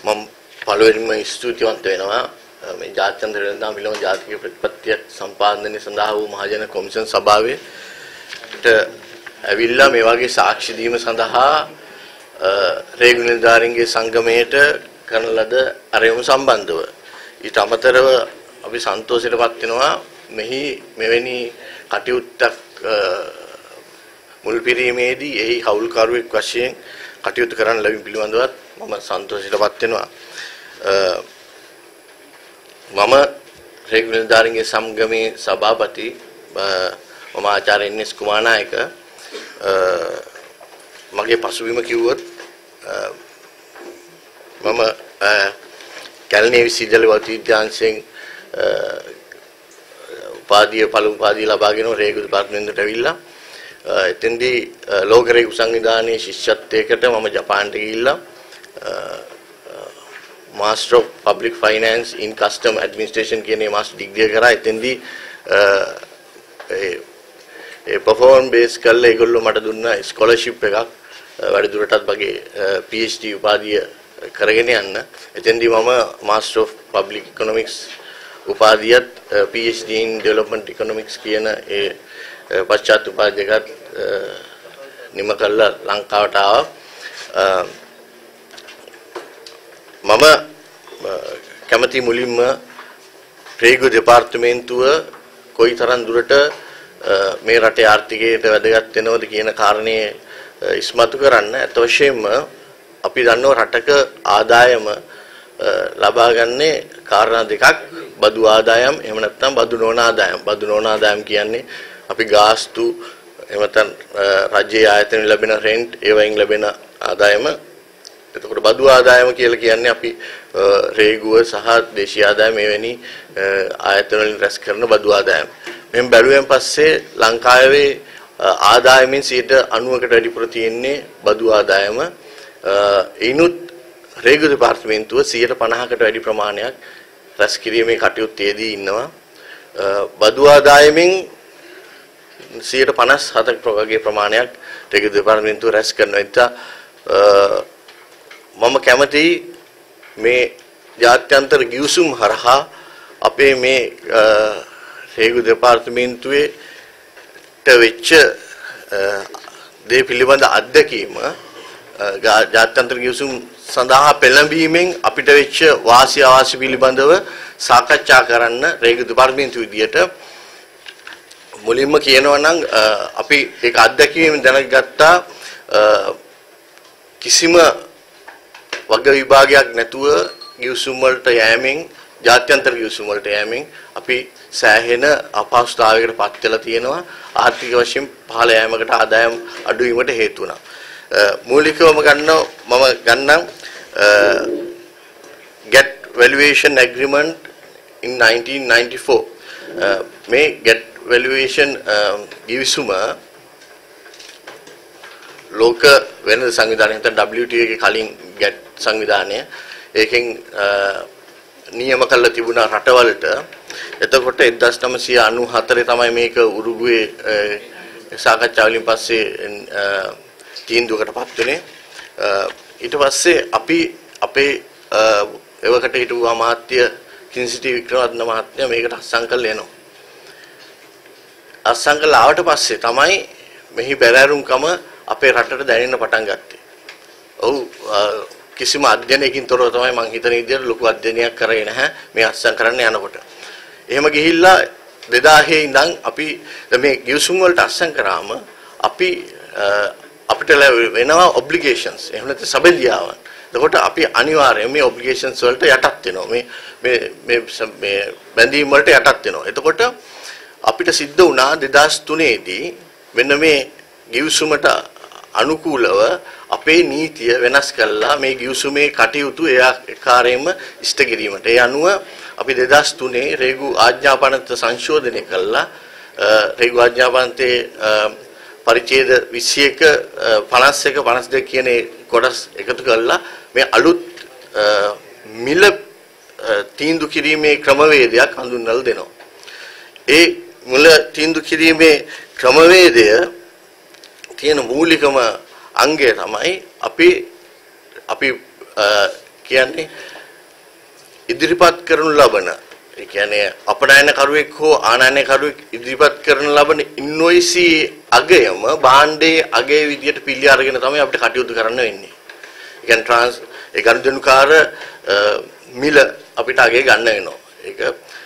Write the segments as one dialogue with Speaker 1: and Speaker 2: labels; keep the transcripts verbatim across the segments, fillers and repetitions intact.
Speaker 1: මම පළවෙනිම ස්තුතිවන්ත වෙනවා මේ ජාත්‍යන්තර වෙළඳාම් පිළිබඳ ජාතික ප්‍රතිපත්තිය සම්පාදනය සඳහා වූ මහජන කොමිෂන් සභාවට ඇවිල්ලා මේ වගේ සාක්ෂි දීම සඳහා රේගු නිලධාරීන්ගේ සංගමයට කරන ලද අරයුම සම්බන්ධව ඊට අමතරව අපි සන්තෝෂයටපත් වෙනවා මෙහි මෙවැනි කටයුත්තක් මුල් පිරීමේදී එහි හවුල්කරුවෙක් වශයෙන් කටයුතු කරන්න ලැබීම පිළිබඳවත් මම සන්තෝෂයටපත් වෙනවා. මම රේගු නිලධාරීන්ගේ සංගමේ සභාපති මම ආචාර්ය එන්.එස්. කුමාරනායක මගේ පසුබිම කිව්වොත් මම කැලණිය විශ්වවිද්‍යාලයේ වෛද්‍ය විද්‍යාංශයෙන් උපාධිය පළමු උපාධිය ලබාගෙන රේගු දෙපාර්තමේන්තුවට ඇවිල්ලා එතෙන්දී ලෝක රේගු සංවිධානයේ ශිෂ්‍යත්වයකට මම ජපානට ගිහිල්ලා Master of Public Finance in Custom Administration කියන මේ මාස්ටර් ඩිග්‍රිය කරා. එතෙන්දී ඒ ඒ performance base කරලා ඒගොල්ලෝ මට දුන්න ස්කෝලර්ෂිප් එකක් වැඩිදුරටත් වගේ PhD උපාධිය කරගෙන යන්න. එතෙන්දී මම Master of Public Economics උපාධියත් PhD in Development Economics කියන ඒ පශ්චාත් උපාධි දෙකත් නිම කළා ලංකාවට ආවා. මම කැමති මුලින්ම රේගු දෙපාර්තමේන්තුව කොයිතරම් දුරට මේ රටේ ආර්ථිකයට වැදගත් වෙනවද කියන කාරණේ ඉස්මතු කරන්න. අත වශයෙන්ම අපි දන්නවා රටක ආදායම ලබා ගන්නේ කාරණා දෙකක්, බදු ආදායම් එහෙම නැත්නම් බදු නොවන ආදායම්. බදු නොවන ආදායම් කියන්නේ අපි ගාස්තු එහෙම නැත්නම් රජයේ ආයතන ලැබෙන රෙන්ට් ඒවයින් ලැබෙන ආදායම. එතකොට බදු ආදායම කියලා කියන්නේ අපි රේගුව සහ දේශීය ආදායම මෙවැනි ආයතන වලින් රැස් කරන බදු ආදායම. මෙන් බැලුවෙන් පස්සේ ලංකාවේ ආදායමෙන් සියයට අනූවකට වැඩිපුර තියෙන්නේ බදු ආදායම. ඒනුත් රේගු දෙපාර්තමේන්තුව සියයට පනහකට වැඩි ප්‍රමාණයක් රැස් කිරීමේ කටයුත්තේදී ඉන්නවා. බදු ආදායමෙන් සියයට පනස් හතක වගේ ප්‍රමාණයක් රේගු දෙපාර්තමේන්තුව රැස් කරනවා. මම කැමතියි මේ ජාත්‍යන්තර ගිවිසුම් හරහා අපේ මේ රේගු දෙපාර්තමේන්තුවේ වෙච්ච දේ පිළිබඳ අත්දැකීම ජාත්‍යන්තර ගිවිසුම් සඳහා පෙළඹීමෙන් අපිට වෙච්ච වාසි අවාසි පිළිබඳව සාකච්ඡා කරන්න රේගු දෙපාර්තමේන්තුව විදියට මුලින්ම කියනවා නම් අපි ඒක අත්දැකීම දැනගත්තා කිසිම වර්ග විභාගයක් නැතුව ගිවිසුම් වලට යෑමෙන් ජාත්‍යන්තර ගිවිසුම් වලට යෑමෙන් අපි සෑහෙන අපහසුතාවයකට පත් වෙලා තියෙනවා. ආර්ථික වශයෙන් පහළ යෑමකට ආදායම් අඩු වීමට හේතු වුණා. මූලිකවම ගන්න මම ගන්නම් get valuation agreement in nineteen ninety-four. මේ get valuation ගිවිසුම ලෝක වෙළඳ සංවිධානය නැත්නම් W T O එකේ කලින් get සංවිධානය ඒකෙන් නියම කළා තිබුණා රටවලට. එතකොට එක්දාස් නවසිය අනූ හතරේ තමයි මේක උරුගුවේ සාකච්ඡා වලින් පස්සේ තීන්දුවකටපත් වෙන්නේ. ඊට පස්සේ අපි අපේ එවකට හිටපු අමාත්‍ය කින්සිටි වික්‍රමරත්න මහත්මයා මේකට අත්සන් කළා එනවා. අත්සන් කළා ආවට පස්සේ තමයි මෙහි බැලෑරුම්කම අපේ රටට දැනෙන්න පටන් ගත්තේ. ඔව් කිසිම අධ්‍යයනයකින් තොරව තමයි මම හිතන විදිහට ලොකු අධ්‍යයනයක් කරේ නැහැ මේ අත්සන් කරන්න යනකොට. එහෙම ගිහිල්ලා දෙදාහේ ඉඳන් අපි මේ ගිවිසුම් වලට අත්සන් කරාම අපි අපිට වෙනවා ඔබ්ලිගේෂන්ස් එහෙම නැත්නම් සබැඳියාවන්. එතකොට අපි අනිවාර්යයෙන් මේ ඔබ්ලිගේෂන්ස් වලට යටත් වෙනවා. මේ මේ මේ මේ බැඳීම් වලට යටත් වෙනවා. එතකොට අපිට සිද්ධ වුණා දෙදාස් තුනේ දී මෙන්න මේ ගිවිසුමට අනුකූලව අපේ නීතිය වෙනස් කළා මේ ගිවිසුමේ කටයුතු ඒ ආකාරයෙන්ම ඉෂ්ට කිරීමට. ඒ අනුව අපි දෙදාස් තුනේ රේගු ආඥාපනත සංශෝධනය කළා. රේගු ආඥාපනතේ පරිච්ඡේද විසිඑක පනස් එක පනස් දෙක කියන කොටස් එකතු කරලා මේ අලුත් මිල තීන්දුව කිරීමේ ක්‍රමවේදයක් හඳුන්වලා දෙනවා. ඒ මුල තීන්දුව කිරීමේ ක්‍රමවේදය තියෙන මූලිකම අංගය තමයි අපි අපි කියන්නේ ඉදිරිපත් කරනු ලබන ඒ කියන්නේ අපනයනකරුවෙක් හෝ ආනයනකරුවෙක් ඉදිරිපත් කරන ලබන ඉන්වොයිසි අගයම භාණ්ඩයේ අගයේ විදියට පිළි අරගෙන තමයි අපිට කටයුතු කරන්න වෙන්නේ. ඒ කියන්නේ ට්‍රාන්ස් ඒ ගනුදෙනුකාර මිල අපිට අගය ගන්න වෙනවා. ඒක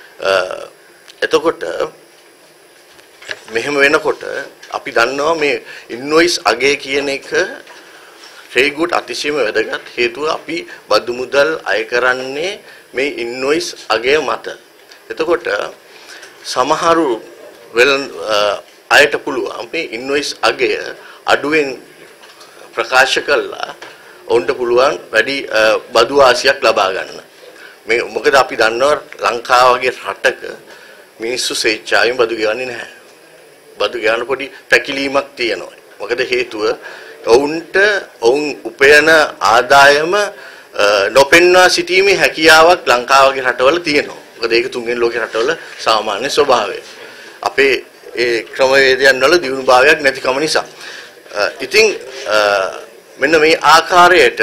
Speaker 1: එතකොට මෙහෙම වෙනකොට අපි දන්නවා මේ ඉන්වොයිස් අගය කියන එක very good අතිශයම වැදගත් හේතුව අපි බදු මුදල් අය කරන්නේ මේ ඉන්වොයිස් අගය මත. එතකොට සමහරු වෙල අයට පුළුවන් මේ ඉන්වොයිස් අගය අඩුවෙන් ප්‍රකාශ කළා ඔවුන්ට පුළුවන් වැඩි බදු ආසියක් ලබා ගන්න. මේ මොකද අපි දන්නවා ලංකාව වගේ රටක මිනිස්සු ස්වේච්ඡාවෙන් බදු ගෙවන්නේ නැහැ. බදු ගෙවන්න පොඩි පැකිලීමක් තියෙනවා. මොකද හේතුව ඔවුන්ට ඔවුන් උපයන ආදායම නොපෙන්වා සිටීමේ හැකියාවක් ලංකාව වගේ රටවල තියෙනවා. මොකද ඒක තුන්වෙනි ලෝකේ රටවල සාමාන්‍ය ස්වභාවය. අපේ ඒ ක්‍රමවේදයන් වල දියුණුභාවයක් නැතිකම නිසා. ඉතින් මෙන්න මේ ආකාරයට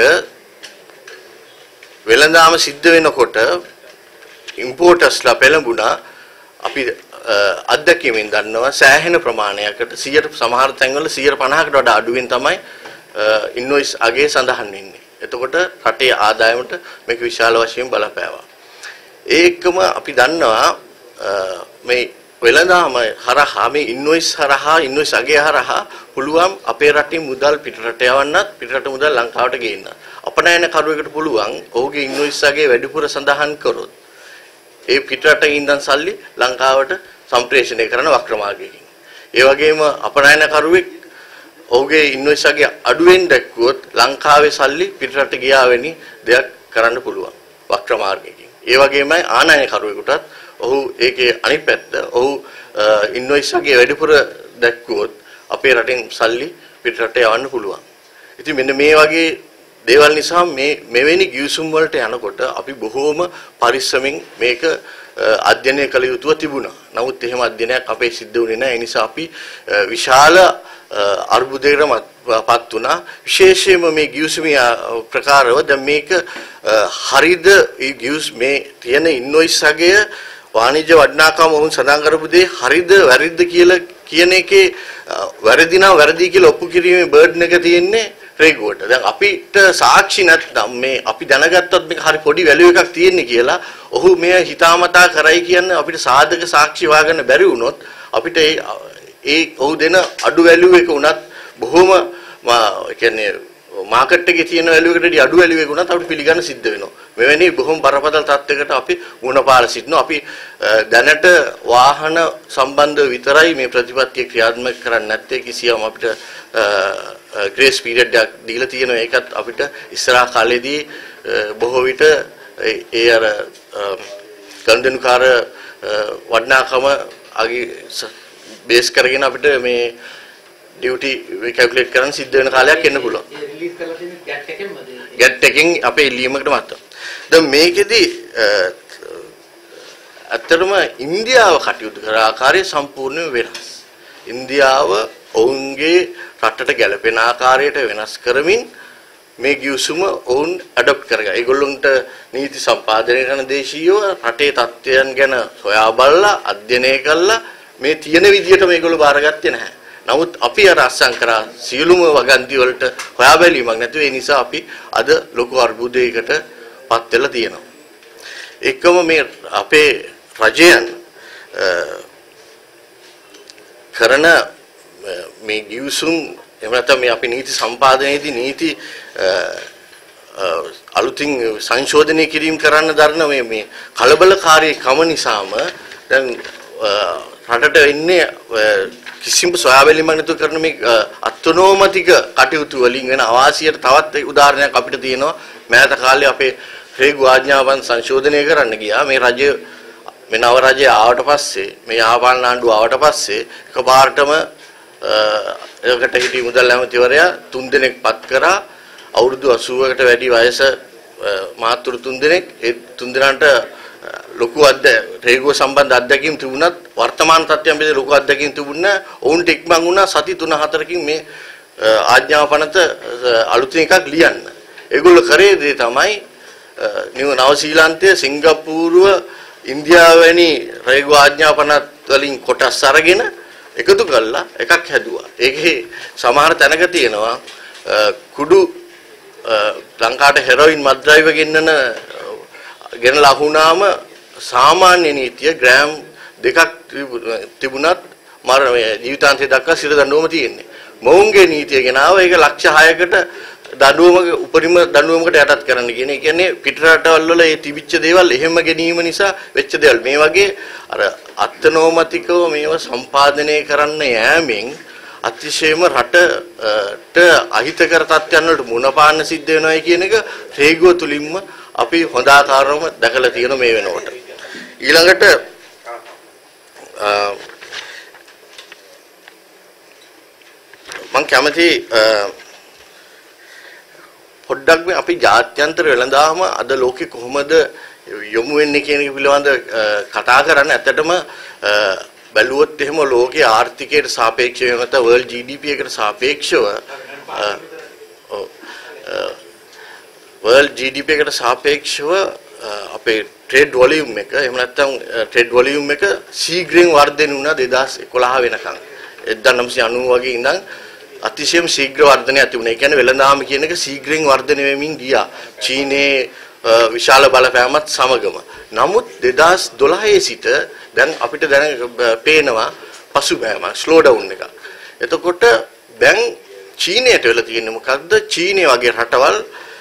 Speaker 1: වෙළඳාම සිද්ධ වෙනකොට ඉම්පෝටර්ස්ලා පෙළඹුණා අපි අත්දැකීමෙන් දන්නවා සෑහෙන ප්‍රමාණයකට සියයට සමහර තැන්වල සියයට පනහකට වඩා අඩුවෙන් තමයි ඉන්වොයිස් අගය සඳහන් වෙන්නේ. එතකොට රටේ ආදායමට මේක විශාල වශයෙන් බලපෑවා. ඒකම අපි දන්නවා මේ වෙළඳාම හරහා මේ ඉන්වොයිස් හරහා ඉන්වොයිස් අගය හරහා පුළුවන් අපේ රටින් මුදල් පිටරට යවන්නත් පිටරට මුදල් ලංකාවට ගේන්න. අපනයන කරුවෙකුට පුළුවන් ඔහුගේ ඉන්වොයිස් අගය වැඩිපුර සඳහන් කරොත් ඒ පිටරටින් ඉඳන් සල්ලි ලංකාවට සම්ප්‍රේෂණය කරන වක්‍ර මාර්ගයකින්. ඒ වගේම අපනයන කරුවෙක් ඔහුගේ ඉන්වොයිස් අගය අඩුවෙන් දැක්වුවොත් ලංකාවේ සල්ලි පිටරට ගියා වෙනි දෙයක් කරන්න පුළුවන් වක්‍ර මාර්ගයකින්. ඒ වගේමයි ආනයන කරුවෙකුටත් ඔහු ඒකේ අනිත් පැත්ත ඔහු ඉන්වොයිස් අගය වැඩිපුර දැක්වුවොත් අපේ රටෙන් සල්ලි පිටරට යවන්න පුළුවන්. ඉතින් මෙන්න මේ වගේ දේවල් නිසා මේ මෙවැනි ගිවිසුම් වලට යනකොට අපි බොහෝම පරිස්සමින් මේක අධ්‍යයනය කළ යුතුව තිබුණා. නමුත් එහෙම අධ්‍යයනයක් අපේ සිද්ධ වුණේ නැහැ. ඒ නිසා අපි විශාල අර්බුදයකටපත් වුණා. විශේෂයෙන්ම මේ ගිවිසුමේ ප්‍රකාරව දැන් මේක හරිද මේ ගිවිස් මේ තියෙන ඉන්වොයිස් අගය වාණිජ්‍ය වටිනාකම වුන් සඳහන් කරපු දේ හරිද වැරදිද කියලා කියන එකේ වැරදි නම් වැරදි කියලා ඔප්පු කිරීමේ බර්ඩන් එක තියෙන්නේ රේගුවට. දැන් අපිට සාක්ෂි නැත්නම් මේ අපි දැනගත්තොත් මේක හරි පොඩි වැලියු එකක් තියෙන්නේ කියලා ඔහු මෙය හිතාමතා කරයි කියන්නේ අපිට සාධක සාක්ෂි හොයාගන්න බැරි වුණොත් අපිට ඒ ඒ ඔහු දෙන අඩු වැලියු එක උනත් බොහොම කියන්නේ මාකට් එකේ තියෙන වැලියු එකට වඩා අඩු වැලියු එක උනත් අපිට පිළිගන්න සිද්ධ වෙනවා. මෙවැනි බොහොම බරපතල තත්යකට අපි මුහුණ පාලා සිටිනවා. අපි දැනට වාහන සම්බන්ධ විතරයි මේ ප්‍රතිපත්තිය ක්‍රියාත්මක කරන්නේ නැත්තේ කිසියම් අපිට ග්‍රේස් පීරියඩ් එකක් දීලා තියෙනවා. ඒකත් අපිට ඉස්සරහා කාලෙදී බොහෝ විට ඒ අර ගනුදෙනුකාර වටිනාකම අගි බේස් කරගෙන අපිට මේ ඩියුටි කැල්කියුලේට් කරන්න සිද්ධ වෙන කාලයක් එන්න පුළුවන්.
Speaker 2: ඒ රිලීස් කරලා තියෙන ගැට් එකෙන්මද?
Speaker 1: ගැට් එකෙන් අපේ ඉල්ලීමකට මත. දැන් මේකෙදි අත්‍තරම ඉන්දියාව කටයුතු කර ආකාරය සම්පූර්ණයෙන් වෙනස්. ඉන්දියාව ඔවුන්ගේ රටට ගැලපෙන ආකාරයට වෙනස් කරමින් මේ ගිවිසුම ඔවුන් ඇඩොප්ට් කරගා. ඒගොල්ලොන්ට නීති සම්පාදනය කරන දේශීයව රටේ තත්ත්වයන් ගැන සොයා බලලා අධ්‍යයනය කළා මේ තියෙන විදිහට මේගොල්ලෝ බාරගත්තේ නැහැ. නමුත් අපි අර අස්සම් කරා සියලුම වගන්ති වලට හොයා බැලීමක් නැතුව ඒ නිසා අපි අද ලොකු අර්බුදයකට පත් වෙලා තියෙනවා. එකම මේ අපේ රජයන් කරන මේ ගිවිසුම් එහෙම නැත්නම් මේ අපි නීති සම්පාදනයේදී නීති අලුතින් සංශෝධනය කිරීම කරන්න දරන මේ මේ කලබලකාරීකම නිසාම දැන් රටට වෙන්නේ කිසිම සොයාබැලීමක් නැතුව කරන මේ අත්නෝමතික කටයුතු වලින් වෙන අවාසියට තවත් උදාහරණයක් අපිට තියෙනවා. මෑත කාලේ අපේ රේගු ආඥාවන් සංශෝධනය කරන්න ගියා. මේ රජය මේ නව රජය ආවට පස්සේ මේ ආපාලන ආණ්ඩුව ආවට පස්සේ එකපාරටම ඒකට හිටි මුදල් ඇමතිවරයා තුන් දෙනෙක් පත් කරා. අවුරුදු අසූවකට වැඩි වයස මහත්තුරු තුන් දෙනෙක්. ඒ තුන් දෙනාට ලොකු අධ්‍ය රේගුව සම්බන්ධ අත්දැකීම් තිබුණත් වර්තමාන තත්ත්වයන් පිළිබඳ ලොකු අත්දැකීම් තිබුණා. ඔවුන්ට ඉක්මන් වුණා සති තුන හතරකින් මේ ආඥාව පනත අලුතින් එකක් ලියන්න. ඒගොල්ලෝ කරේ දේ තමයි නව ශ්‍රීලන්තය සිංගප්පූරුව ඉන්දියාව වැනි රේගු ආඥාපනත් වලින් කොටස් අරගෙන එකතු කරලා එකක් හැදුවා. ඒකේ සමහර තැනක තියෙනවා කුඩු ලංකාවට හෙරොයින් මත්ද්‍රව්‍ය ගෙන්නන ගෙනලා වුණාම සාමාන්‍ය නීතිය ග්‍රෑම් දෙකක් තිබුණත් මර ජීවිතාන්තය දක්වා සිර දඬුවම තියෙන්නේ. මොවුන්ගේ නීතිය ගෙනාව ඒක ලක්ෂ හයකට දඬුවමක උපරිම දඬුවමකට යටත් කරන්න කියන. ඒ කියන්නේ පිට රටවල් වල ඒ තිබිච්ච දේවල් එහෙම ගැනීම නිසා වෙච්ච දේවල්. මේ වගේ අර අත්නෝමතිකව මේව සම්පාදනය කරන්න යෑමෙන් අතිශයම රටට අහිතකර තත්ත්වයන් වලට මුණ පාන්න සිද්ධ වෙනවා කියන එක රේගුව තුලින්ම අපි හොඳ ආකාරවම දැකලා තියෙන මේ වෙනකොට. ඊළඟට මම කැමති පොඩ්ඩක් මේ අපි ජාත්‍යන්තර වෙළඳාම අද ලෝකේ කොහොමද යොමු වෙන්නේ කියන එක පිළිබඳ කතා කරන්න. ඇත්තටම බැලුවොත් එහෙම ලෝකයේ ආර්ථිකයට සාපේක්ෂව නැත්නම් වර්ල්ඩ් ජී ඩී පී එකට සාපේක්ෂව වර්ල්ඩ් ජී ඩී පී එකට සාපේක්ෂව අපේ ට්‍රේඩ් වොලියුම් එක එහෙම නැත්නම් ට්‍රේඩ් වොලියුම් එක ශීඝ්‍රයෙන් වර්ධනය වුණා දෙදාස් එකොළහ වෙනකන්. එක්දාස් නවසිය අනූ වගේ ඉඳන් අතිශයම ශීඝ්‍ර වර්ධනයක් තිබුණා. ඒ කියන්නේ වෙළඳාම කියන එක ශීඝ්‍රයෙන් වර්ධනය වෙමින් ගියා. චීනයේ විශාල බලපෑමත් සමගම. නමුත් දෙදාස් දොළහේ සිට දැන් අපිට දැන පේනවා පසුබෑමක්, ස්ලෝ ඩවුන් එකක්. එතකොට දැන් චීනයට වෙලා තියෙන්නේ මොකද්ද? චීනය වගේ රටවල්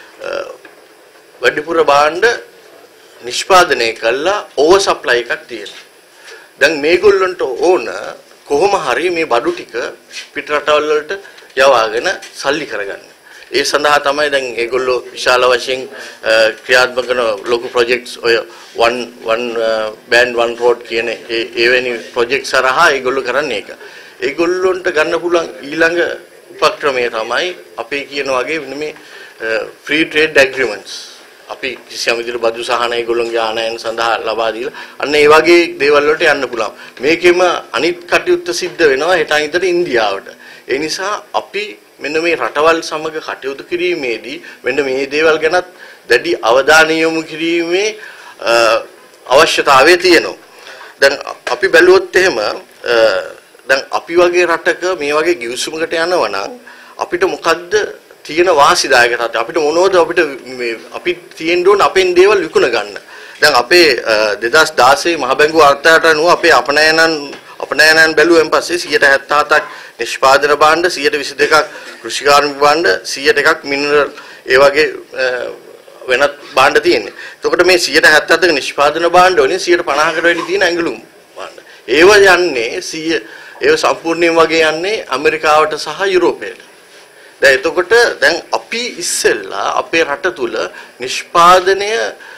Speaker 1: වැඩිපුර භාණ්ඩ නිෂ්පාදනය කළා ඕවර් සප්ලයි එකක් තියෙනවා. දැන් මේගොල්ලන්ට ඕන කොහොම හරි මේ බඩු ටික පිට රටවල් වලට යවාගෙන සල්ලි කරගන්න. ඒ සඳහා තමයි දැන් ඒගොල්ලෝ විශාල වශයෙන් ක්‍රියාත්මක කරන ලොකු ප්‍රොජෙක්ට්ස් ඔය one one band one road කියන ඒ එවැනි ප්‍රොජෙක්ට්ස් හරහා ඒගොල්ලෝ කරන්නේ ඒක. ඒගොල්ලොන්ට ගන්න පුළුවන් ඊළඟ උපක්‍රමය තමයි අපි කියන වගේ මේ free trade agreements. අපි කිසියම් විදිහට බදු සහන ඒගොල්ලෝගේ ආනයන සඳහා ලබා දීලා අන්න ඒ වගේ දේවල් වලට යන්න පුළුවන්. මේකෙම අනිත් කටයුත්ත සිද්ධ වෙනවා හෙට අනිතට ඉන්දියාවට. ඒ නිසා අපි මෙන්න මේ රටවල් සමග කටයුතු කිරීමේදී මෙන්න මේ දේවල් ගැනත් දැඩි අවධානය යොමු කිරීමේ අවශ්‍යතාවය තියෙනවා. දැන් අපි බැලුවොත් එහෙම දැන් අපි වගේ රටක මේ වගේ ගිවිසුමකට යනවා නම් අපිට මොකද්ද තියෙන වාසිදායක තත්ත්වය? අපිට මොනවද අපිට මේ අපි තියෙන්න ඕන අපෙන් දේවල් විකුණ ගන්න. දැන් අපේ දෙදාස් දාසයේ මහ බැංකුව අර්ථයට අනුව අපේ අපනයනන් අපනයනන් බැලුවෙන් පස්සේ සියයට හැත්තෑ හතක් නිෂ්පාදන භාණ්ඩ, සියයට විසි දෙකක් කෘෂිකාර්මික භාණ්ඩ, සියයට එකක් මිනරල් ඒ වගේ වෙනත් භාණ්ඩ තියෙන්නේ. එතකොට මේ සියයට හැත්තෑ හතක නිෂ්පාදන භාණ්ඩ වලින් සියයට පනහකට වැඩි තියෙන ඇඟලුම් භාණ්ඩ. ඒව යන්නේ සිය ඒව සම්පූර්ණයෙන් වගේ යන්නේ ඇමරිකාවට සහ යුරෝපයට. දැන් එතකොට දැන් අපි ඉස්සෙල්ලා අපේ රට තුල නිෂ්පාදනය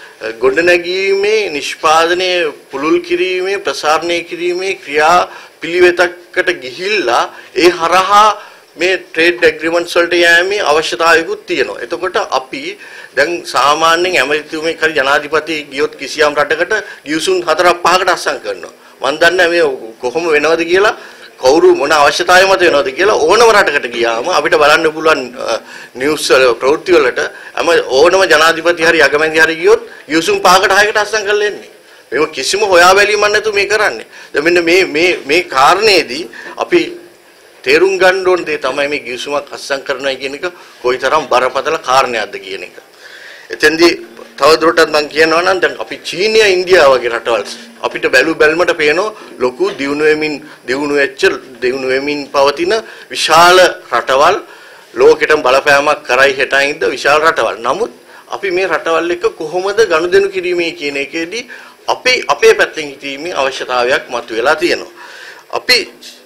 Speaker 1: ගොඩනැගීමේ නිෂ්පාදනය පුළුල් කිරීමේ ප්‍රසාරණය කිරීමේ ක්‍රියා පිළිවෙතකට ගිහිල්ලා ඒ හරහා මේ ට්‍රේඩ් ඇග්‍රීමන්ට්ස් වලට යෑමේ අවශ්‍යතාවයකුත් තියෙනවා. එතකොට අපි දැන් සාමාන්‍යයෙන් ඇමරිකාවේ කර ජනාධිපති ගියොත් කිසියම් රටකට ගිවිසුම් හතරක් පහකට අත්සන් කරනවා. මම දන්නේ මේ කොහොම වෙනවද කියලා කවුරු මොන අවශ්‍යතාවය මත වෙනවද කියලා ඕනම රටකට ගියාම අපිට බලන්න පුළුවන් නිවුස් වල ප්‍රවෘත්ති වලට හැම ඕනම ජනාධිපති හරි අගමැති හරි ගියොත් යුසුම් පහකට හයකට අස්සම් කරලා එන්නේ. මේක කිසිම හොයා බැලීමක් නැතුව මේ කරන්නේ. දැන් මෙන්න මේ මේ මේ කාරණේදී අපි තේරුම් ගන්න ඕන දේ තමයි මේ ගිවිසුමක් අස්සම් කරනවා කියන එක කොයිතරම් බරපතල කාරණයක්ද කියන එක. එතෙන්දී තවදුරටත් මම කියනවා නම් දැන් අපි චීනය ඉන්දියාව වගේ රටවල් අපිට බැලු බැලමට පේනවා ලොකු දියුණු වෙමින් දියුණු වෙච්ච දියුණු වෙමින් පවතින විශාල රටවල් ලෝකෙටම බලපෑමක් කරයි හෙටයින්ද විශාල රටවල්. නමුත් අපි මේ රටවල් එක්ක කොහොමද ගනුදෙනු කිරීමේ කියන එකේදී අපේ අපේ පැත්තෙන් හිතීමේ අවශ්‍යතාවයක් මතුවලා තියෙනවා. අපි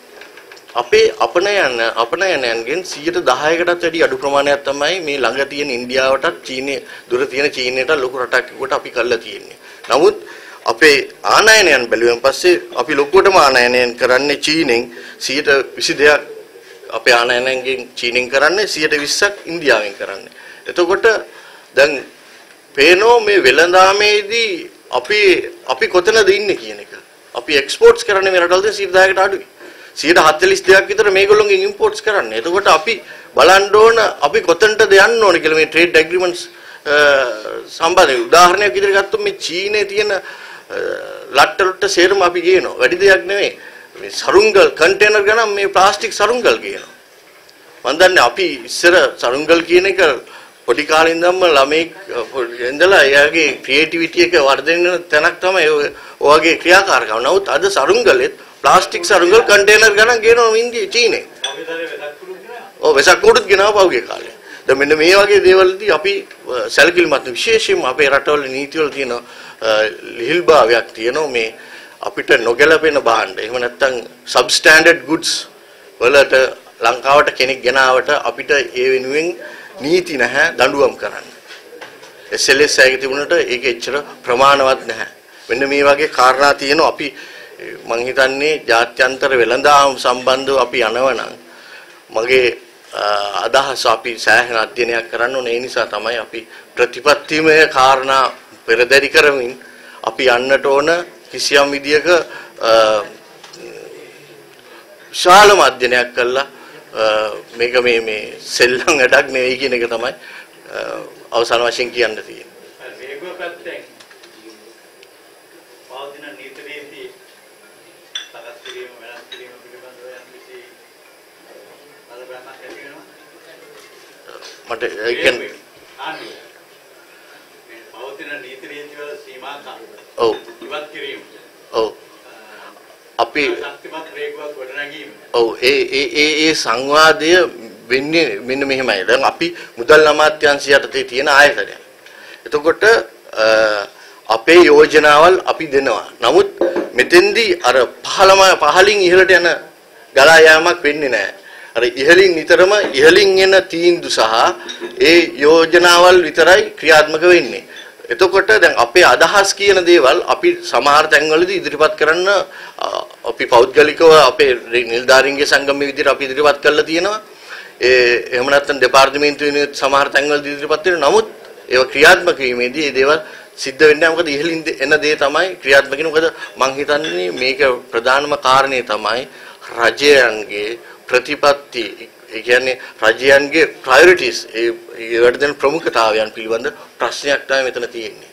Speaker 1: අපේ අපනයන අපනයනයන්ගෙන් සියයට දහයකටත් වැඩි අඩු ප්‍රමාණයක් තමයි මේ ළඟ තියෙන ඉන්දියාවටත් චීනය දුර තියෙන චීනයට ලොකු රටකට අපි කරලා තියෙන්නේ. නමුත් අපේ ආනයනයන් බැලුවෙන් පස්සේ අපි ලොකුවටම ආනයනයන් කරන්නේ චීනෙන් සියයට විසි දෙකක් අපේ ආනයනයන්ගෙන් චීනෙන් කරන්නේ සියයට විස්සක් ඉන්දියාවෙන් කරන්නේ. එතකොට දැන් පේනෝ මේ වෙළඳාමේදී අපි අපි කොතනද ඉන්නේ කියන එක. අපි එක්ස්පෝර්ට්ස් කරන්නේ මේ රටවල් දෙක සියයට දහයකට අඩුයි. සියයට හතළිස් දෙකක් විතර මේගොල්ලෝගෙන් ඉම්පෝර්ට්ස් කරන්නේ. එතකොට අපි බලන්න ඕන අපි කොතනටද යන්න ඕන කියලා මේ ට්‍රේඩ් ඇග්‍රීමන්ට්ස් සම්බන්ධයි. උදාහරණයක් විදිහට ගත්තොත් මේ චීනයේ තියෙන ලට්ටලුට්ට සේරම අපි ගේනවා. වැඩි දෙයක් නෙවෙයි. මේ සරුංගල් කන්ටේනර් ගණන් මේ ප්ලාස්ටික් සරුංගල් ගේනවා. මම දන්නේ අපි ඉස්සර සරුංගල් කියන එක පොඩි කාලේ ඉඳන්ම ළමෙක් ඉඳලා එයාගේ ක්‍රියේටිවිටි එක වර්ධනය වෙන තැනක් තමයි ඔය වගේ ක්‍රියාකාරකම්. නමුත් අද සරුංගලෙත් ප්ලාස්ටික් සරුංගල් කන්ටේනර් ගණන් ගේනවා ඉන්දිය චීනේ. ඔව් වෙසක් කුඩුත් ගෙනාව පහුගිය කාලේ. දැන් මෙන්න මේ වගේ දේවල්දී අපි සැලකිලිමත් විශේෂයෙන්ම අපේ රටවල නීතිවල තියෙන ලිහිල්භාවයක් තියෙනවා මේ අපිට නොගැලපෙන භාණ්ඩ. එහෙම නැත්නම් සබ්ස්ටෑන්ඩඩ් ගුඩ්ස් වලට ලංකාවට කෙනෙක් ගෙනාවට අපිට ඒ වෙනුවෙන් නීති නැහැ දඬුවම් කරන්න. එස් එල් එස් එකේ තිබුණට ඒක එච්චර ප්‍රමාණවත් නැහැ. මෙන්න මේ වගේ කාරණා තියෙනවා. අපි මං හිතන්නේ ජාත්‍යන්තර වෙළඳාම් සම්බන්ධව අපි යනවනම් මගේ අදහස අපි සෑහෙන අධ්‍යයනයක් කරන්න ඕනේ. ඒ නිසා තමයි අපි ප්‍රතිපත්තිමය කාරණා පෙරදරි කරමින් අපි යන්නට ඕන කිසියම් විදියක විශාල අධ්‍යයනයක් කළා මේක මේ මේ සෙල්ලම් වැඩක් නෙවෙයි කියන එක තමයි අවසාන වශයෙන් කියන්න තියෙන්නේ.
Speaker 3: මේක පැත්තෙන් පවතින නීති රීති සකස් කිරීම වෙනස් කිරීම පිළිබඳව යම් කිසි අදබලයක් ඇති වෙනවා.
Speaker 1: මට ඒ කියන්නේ
Speaker 3: ආන්නේ මේ පවතින නීති රීති වල සීමා කම්.
Speaker 1: ඔව්.
Speaker 3: ඉවත් කිරීම.
Speaker 1: ඔව්. අපි
Speaker 3: ශක්තිමත් රේගුවක් ගොඩනැගීම.
Speaker 1: ඔව් ඒ ඒ ඒ ඒ සංවාදය වෙන්නේ මෙන්න මෙහෙමයි. දැන් අපි මුදල් අමාත්‍යාංශය යටතේ තියෙන ආයතනයක්. එතකොට අපේ යෝජනාවල් අපි දෙනවා. නමුත් මෙතෙන්දී අර පහළම පහලින් ඉහළට යන ගලා යාමක් වෙන්නේ නැහැ. අර ඉහළින් නිතරම ඉහළින් එන තීන්දුව සහ ඒ යෝජනාවල් විතරයි ක්‍රියාත්මක වෙන්නේ. එතකොට දැන් අපේ අදහස් කියන දේවල් අපි සමහර තැන්වලදී ඉදිරිපත් කරන්න අපි පෞද්ගලිකව අපේ නිලධාරීන්ගේ සංගමයේ විදිහට අපි ඉදිරිපත් කරලා තියෙනවා. ඒ එහෙම නැත්නම් දෙපාර්තමේන්තුවේ සමහර තැන්වලදී ඉදිරිපත් වෙනවා. නමුත් ඒව ක්‍රියාත්මක වීමේදී මේ දේවල් සිද්ධ වෙන්නේ නැහැ. මොකද ඉහළින් එන දේ තමයි ක්‍රියාත්මක වෙන්නේ. මොකද මං හිතන්නේ මේක ප්‍රධානම කාරණේ තමයි රජයන්ගේ ප්‍රතිපත්ති ඒ කියන්නේ රජයන්ගේ ප්‍රයොරිටිස් ඒ ඒවට දෙන ප්‍රමුඛතාවයන් පිළිබඳ ප්‍රශ්නයක් තමයි මෙතන තියෙන්නේ.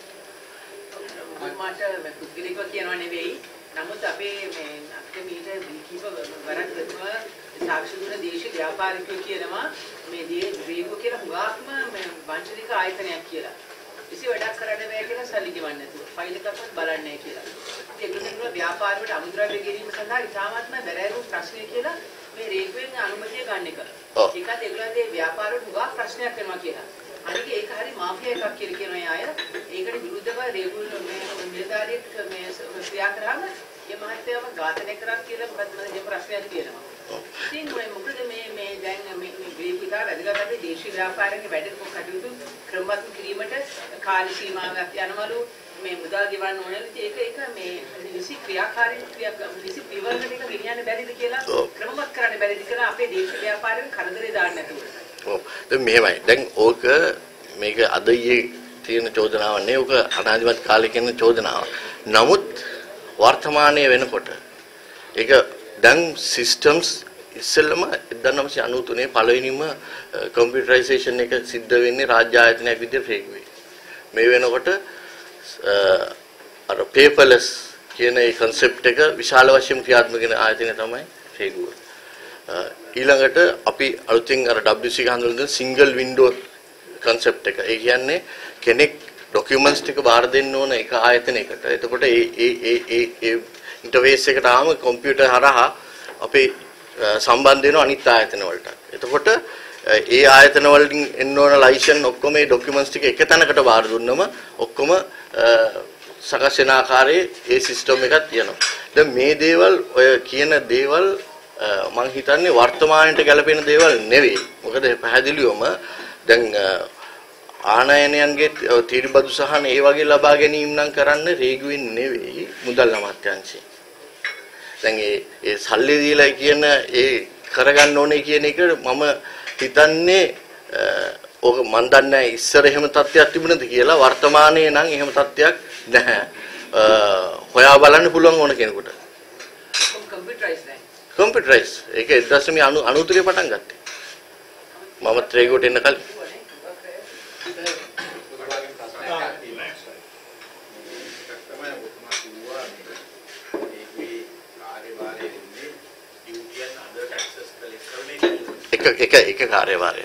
Speaker 2: මට පුද්ගලිකව කියනවා නෙවෙයි. නමුත් අපේ මේ අපේ මීට කීප වරක් ගත්තා සාක්ෂි දුන දේශීය ව්‍යාපාරිකයෝ කියනවා මේ රේගුව කියලා හුඟක්ම මේ වංචනික ආයතනයක් කියලා. කිසි වැඩක් කරන්න බෑ කියලා සල්ලි ගෙවන්නේ නැතුව. ෆයිල් එකක්වත් බලන්නේ නැහැ කියලා. ඒකෙන් කියනවා ව්‍යාපාරවලට අමුද්‍රව්‍ය ගෙනීම සඳහා ඉතාමත්ම බැරෑරුම් ප්‍රශ්නය කියලා මේ රේගුවෙන් අනුමැතිය ගන්න එක. ඒකත් ඒගොල්ලන්ගේ ව්‍යාපාරවල හුඟක් ප්‍රශ්නයක් වෙනවා කියලා. අනික ඒක හරි මාෆියා එකක් කියලා කියනවා අය. ඒකට විරුද්ධව රේගුවල මේ නිලධාරියෙක් මේ ක්‍රියා කරාම ඒ මහත්යව ඝාතනය කරා කියලා මොකද මේ ප්‍රශ්නයක් තියෙනවා. ඉතින් මොකද මේ මේ දැන් මේ වේදිකා වැඩිලා අපි දේශීය ව්‍යාපාරයේ වැඩ කටයුතු ක්‍රමවත් කිරීමට කාල සීමාවක් යනවලු මේ මුදල් ගෙවන්න ඕනේ. ඒක ඒක මේ විසි ක්‍රියාකාරී ක්‍රියා විසි පියවරකට එක ගෙනියන්න බැරිද කියලා ක්‍රමවත් කරන්න බැරිද කියලා අපේ දේශීය ව්‍යාපාරයෙන් කරදරේ දාන්න නැතුව.
Speaker 1: ඔව්. දැන් මෙහෙමයි. දැන් ඕක මේක අද ඊයේ තියෙන චෝදනාවක් නේ. ඕක අනාදිමත් කාලේ කියන චෝදනාවක්. නමුත් වර්තමානයේ වෙනකොට ඒක දැන් සිස්ටම්ස් ඉස්සෙල්ලම එක්දාස් නවසිය අනූ තුනේ පළවෙනිම කම්පියුටරයිසේෂන් එක සිද්ධ වෙන්නේ රාජ්‍ය ආයතනයක් විදිහට රේගුවේ. මේ වෙනකොට අර පේපර්ලස් කියන ඒ concept එක විශාල වශයෙන් ක්‍රියාත්මක වෙන ආයතනය තමයි රේගුව. ඊළඟට අපි අලුතින් අර W C එක හඳුන්වන single window concept එක. ඒ කියන්නේ කෙනෙක් documents ටික බාර දෙන්න ඕන එක ආයතනයකට. එතකොට ඒ ඒ ඒ ඒ ඒ ඉන්ටර්ෆේස් එකට ආවම කම්පියුටර් හරහා අපේ සම්බන්ධ වෙන අනිත් ආයතන වලට. එතකොට ඒ ආයතන වලින් එන්න ඕන ලයිසන් ඔක්කොම මේ ડોකියුමන්ට්ස් ටික එක තැනකට බාර දුන්නම ඔක්කොම සකස් වෙන ආකාරයේ ඒ සිස්ටම් එකක් තියෙනවා. දැන් මේ දේවල් ඔය කියන දේවල් මම හිතන්නේ වර්තමානයට ගැලපෙන දේවල් නෙවෙයි. මොකද පැහැදිලිවම දැන් ආනයනයන්ගේ තීරබදු සහන ඒ වගේ ලබා ගැනීම නම් කරන්න රේගුවෙන් නෙවෙයි මුදල් අමාත්‍යාංශය. දැන් ඒ ඒ සල්ලි දීලා කියන ඒ කරගන්න ඕනේ කියන එක මම හිතන්නේ ඔක මන් දන්නේ ඉස්සර එහෙම තත්ත්වයක් තිබුණද කියලා. වර්තමානයේ නම් එහෙම තත්ත්වයක් නැහැ. හොයා බලන්න පුළුවන් ඕන කෙනෙකුට.
Speaker 2: කම්පියුටරයිස් නෑ.
Speaker 1: කම්පියුටරයිස්. ඒක එක්දාස් නවසිය අනූ තුනේ පටන් ගත්තේ. මම ත්‍රේගුවට එන්න කලින්. එක එක කාර්යභාරය.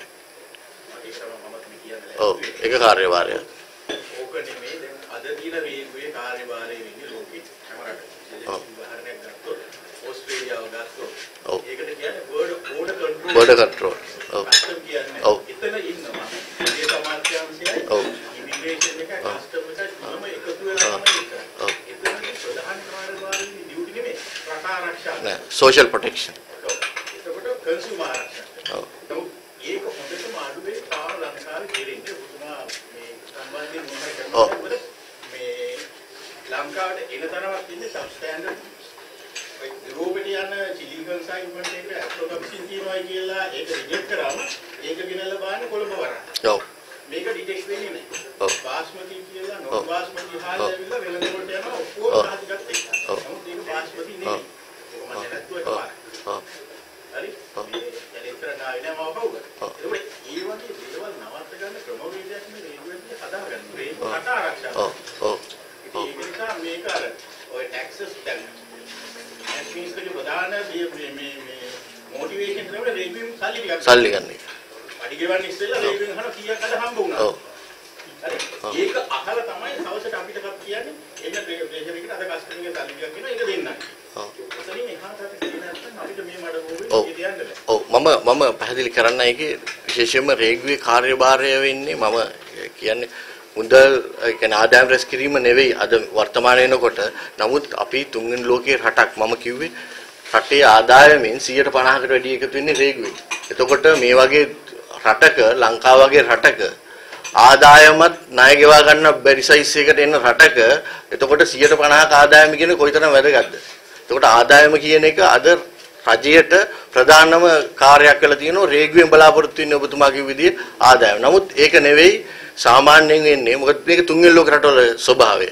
Speaker 1: ඔව් එක කාර්යභාරය.
Speaker 3: ඕක නෙමෙයි දැන් අද දින රේගුවේ කාර්යභාරය වෙන්නේ ලෝකෙ හැම රටකම. උදාහරණයක් ගත්තොත් ඕස්ට්‍රේලියාව ගත්තොත් ඒකට කියන්නේ border border control.
Speaker 1: Border control. ඔව්.
Speaker 3: ඔව්. එතන ඉන්නවා. ඒ සමාජාංශයයි ඉමිග්‍රේෂන් එක කස්ටම් එක තුනම එකතු වෙලා තමයි ඒක. ඔව්. එතන ප්‍රධාන කාර්යභාරයේ ඩියුටි නෙමෙයි රට ආරක්ෂා.
Speaker 1: නෑ සෝෂල් ප්‍රොටෙක්ෂන්.
Speaker 3: එතකොට කන්සියුමර් ආරක්ෂා. ඔව්. ඒක හොඳටම අඩුවේ තාම ලංකාවේ දෙරින්නේ පුතුමා මේ සම්බන්ධයෙන් මොනවද කරන්නේ මේ ලංකාවට එන තරමක් ඉන්නේ සබ් ස්ටෑන්ඩඩ් ඒ යුරෝපෙට යන චිලි කන්සයින්මන්ට් එක ඇෆ්ලෝටොක්සින් තියෙනවා කියලා ඒක රිජෙක්ට් කරාම ඒක ගෙනල්ලා බලන්න කොළඹ වරන්. ඔව්. මේක ඩිටෙක්ට් වෙන්නේ නැහැ. ඔව්. බාස්මති කියලා නො බාස්මති හාල් ඇවිල්ලා වෙළඳපොළට යනවා ඔක්කොම සාධිකත් එක්ක. නමුත් ඒක බාස්මති නෙමෙයි. ඒක මම නැත්තුව එකපාරයි. ඔව්. හරි? ඒතර නායි නෑ මම බවුව. ඒක ඒ වගේ දේවල් නවත්ත ගන්න ක්‍රමවේදයක් නේ රේගුවෙන් හදා ගන්න. රේගු රට ආරක්ෂා. ඔව්. ඔව්. ඒක නිසා මේක අර ඔය ටැක්සස් දැන් ඇඩ්මිනිස්ට්‍රේටිව් ප්‍රධාන මේ මේ මේ මොටිවේෂන් කරන රේගුවෙන් සල්ලි ගන්න. සල්ලි ගන්න. අඩි ගෙවන්න ඉස්සෙල්ලා රේගුවෙන් අහන කීයක් අද හම්බ වුණා. ඔව්. හරි. ඒක අහලා තමයි හවසට අපිට කප් කියන්නේ එන්න ප්‍රේෂර් එකට අද කස්ටමර්ගේ සල්ලි ටිකක් එනවා ඒක දෙන්නයි. ඔව්. එතනින් එහාට අපි කියන නැත්නම් අපිට මේ මඩ මොබේ ඒක දෙන්න බෑ.
Speaker 1: ඔව් මම මම පැහැදිලි කරන්න ඒකේ විශේෂයෙන්ම රේගුවේ කාර්යභාරය වෙන්නේ මම කියන්නේ මුදල් කියන්නේ ආදායම් රැස් කිරීම නෙවෙයි අද වර්තමානයේ එනකොට නමුත් අපි තුන්වෙනි ලෝකයේ රටක් මම කිව්වේ රටේ ආදායමෙන් සියයට පනහකට වැඩි එකතු වෙන්නේ රේගුවේ. එතකොට මේ වගේ රටක ලංකාව වගේ රටක ආදායමත් ණය ගෙවා ගන්න බැරි සයිස් එකකට එන රටක එතකොට සියයට පනහක ආදායම කියන්නේ කොයිතරම් වැදගත්ද? එතකොට ආදායම කියන එක අද රජයට ප්‍රධානම කාර්යයක් වෙලා තියෙනවා රේගුවෙන් බලාපොරොත්තු වෙන්නේ ඔබතුමා කිව්ව විදිහේ ආදායම. නමුත් ඒක නෙවෙයි සාමාන්‍යයෙන් වෙන්නේ මොකද මේක තුන්වෙනි ලෝක රටවල ස්වභාවය.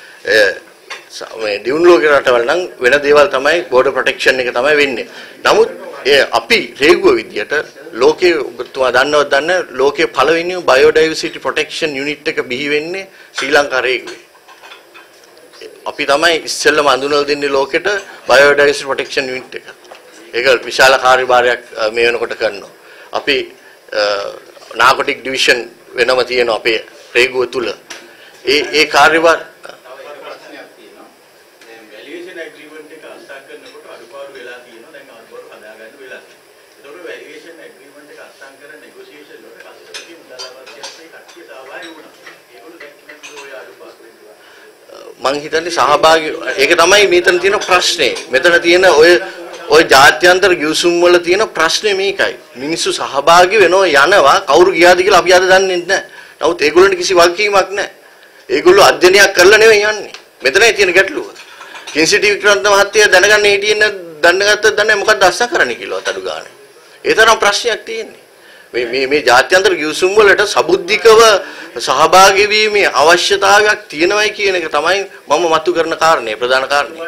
Speaker 1: මේ දියුණු ලෝක රටවල නම් වෙන දේවල් තමයි බෝඩර් ප්‍රොටෙක්ෂන් එක තමයි වෙන්නේ. නමුත් ඒ අපි රේගුව විදියට ලෝකයේ ඔබතුමා දන්නවද දන්නේ ලෝකයේ පළවෙනිම බයෝඩයිවර්සිටි ප්‍රොටෙක්ෂන් යුනිට් එක බිහි වෙන්නේ ශ්‍රී ලංකා රේගුවේ. අපි තමයි ඉස්සෙල්ලම අඳුනලා දෙන්නේ ලෝකෙට බයෝඩයිවර්සිටි ප්‍රොටෙක්ෂන් යුනිට් එක. ඒක විශාල කාර්යභාරයක් මේ වෙනකොට කරනවා. අපි නාකෝටික් ඩිවිෂන් වෙනම තියෙනවා අපේ රේගුව තුල. ඒ ඒ කාර්යභාර
Speaker 3: ප්‍රශ්නයක් තියෙනවා. දැන් වැලියේෂන් ඇග්‍රීමන්ට් එක අස්සා කරනකොට අඩුපාඩු වෙලා තියෙනවා. දැන් අඩුපාඩු හදාගන්න වෙලා තියෙනවා. ඒතකොට වැලියේෂන් ඇග්‍රීමන්ට් එක අස්සා කරන නෙගෝෂියේෂන් වල කස්ටමර්ගේ මුදල් අවශ්‍යයි කට්ටිය සහභාගී වුණා. ඒගොල්ලෝ දැක්කම ඔය අඩුපාඩු
Speaker 1: මං හිතන්නේ සහභාගී ඒක තමයි මෙතන තියෙන ප්‍රශ්නේ. මෙතන තියෙන ඔය ඔය ජාත්‍යන්තර ගිවිසුම් වල තියෙන ප්‍රශ්නේ මේකයි. මිනිස්සු සහභාගී වෙනවා යනවා කවුරු ගියාද කියලා අපි අද දන්නේ නැහැ. නමුත් ඒගොල්ලන්ට කිසි වගකීමක් නැහැ. ඒගොල්ලෝ අධ්‍යයනයක් කරලා නෙවෙයි යන්නේ. මෙතනයි තියෙන ගැටලුව. කින්සිටි වික්‍රන්ත මහත්තයා දැනගන්න හිටියේ දැනගත්තද දන්නේ මොකක්ද අස්සා කරන්නේ කියලාවත් අඩු ගානේ. ඒ තරම් ප්‍රශ්නයක් තියෙන්නේ. මේ මේ මේ ජාත්‍යන්තර ගිවිසුම් වලට සබුද්ධිකව සහභාගී වීමේ අවශ්‍යතාවයක් තියෙනවයි කියන එක තමයි මම මතු කරන කාරණේ ප්‍රධාන කාරණේ.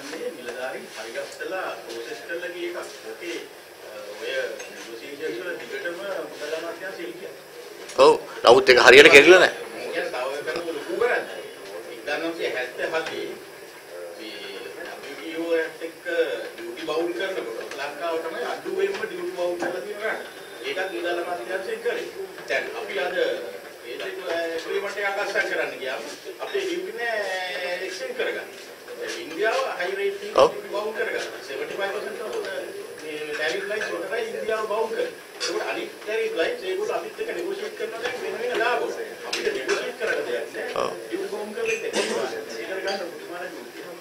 Speaker 1: ඔව් නමුත් ඒක හරියට කෙරෙලා නැහැ.
Speaker 3: බවුල් කරනකොට ලංකාව තමයි අඩුවෙන්ම ඩියුටි බවුල් කරලා තියෙනවා. ඒකත් නිදාලා මාධ්‍යංශයෙන් කරේ. දැන් අපි අද ඒක ඇග්‍රීමන්ට් එකක් අස්සම් කරන්න ගියාම අපේ ඩියුටි නේ එක්ස්ටෙන්ඩ් කරගන්න. ඉන්දියාව හයි රේටින් බවුල් කරගන්න. seventy-five percent of මේ ටැරිෆ් ලයින්ස් වලට ඉන්දියාව බවුල් කරනවා. ඒක අනිත් ටැරිෆ් ලයින්ස් ඒගොල්ලෝ අපිත් එක්ක නෙගෝෂিয়েට් කරනවා දැන් වෙන වෙන ලාභ. අපිට නෙගෝෂিয়েට් කරන්න දෙයක් නැහැ. ඩියුටි බවුල් කරලා ඉතින් ඒක ගන්න පුදුමානේ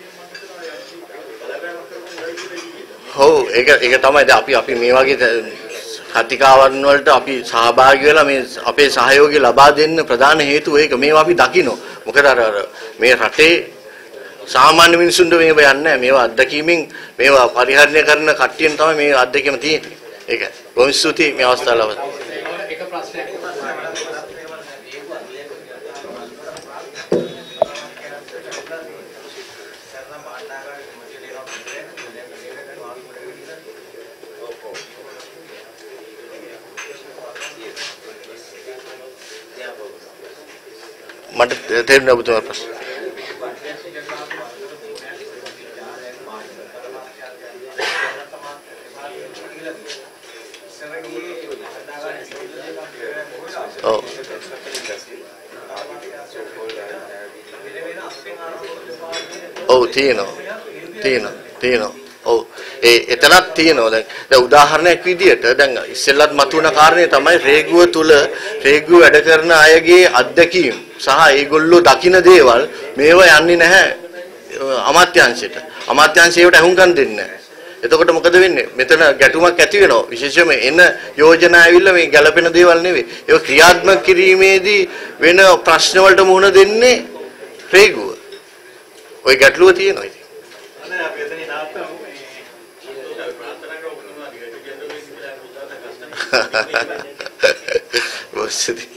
Speaker 1: ඔව් ඒක ඒක තමයි දැන් අපි අපි මේ වගේ කතිකාවන් වලට අපි සහභාගී වෙලා මේ අපේ සහයෝගය ලබා දෙන්න ප්‍රධාන හේතුව ඒක මේවා අපි දකිනවා. මොකද අර මේ රටේ සාමාන්‍ය මිනිසුන්ට මේව යන්නේ නැහැ. මේවා අත්දැකීමෙන් මේවා පරිහරණය කරන කට්ටියන් තමයි මේ අත්දැකීම තියෙන්නේ. ඒක බොහොම ස්තුතියි මේ අවස්ථාව ලබා
Speaker 2: එක ප්‍රශ්නයක්
Speaker 1: මට තේරුණා ඔබතුමා ප්‍රශ්න.
Speaker 4: ඉස්සරහේ
Speaker 1: ඔව්. ඔව් තියෙනවා. තියෙනවා. තියෙනවා. ඔව්. ඒ එතනක් තියෙනවා. දැන් දැන් උදාහරණයක් විදියට දැන් ඉස්සෙල්ලත් මතුවන කාරණේ තමයි රේගුව තුල රේගුව වැඩ කරන අයගේ අත්දැකීම් සහ ඒගොල්ලෝ දකින දේවල් මේව යන්නේ නැහැ අමාත්‍යාංශයට. අමාත්‍යාංශයට අහුම්කම් දෙන්නේ නැහැ. එතකොට මොකද වෙන්නේ? මෙතන ගැටුමක් ඇති වෙනවා. විශේෂයෙන්ම එන යෝජනා ඇවිල්ලා මේ ගැළපෙන දේවල් නෙවෙයි. ඒක ක්‍රියාත්මක කිරීමේදී වෙන ප්‍රශ්න වලට මුහුණ දෙන්නේ රේගුව. ওই ගැටලුව තියෙනවා ඉතින්.
Speaker 3: අනේ අපි එතනින් ආපහු මේ ප්‍රාර්ථනා කරමු.
Speaker 1: බොස්සදී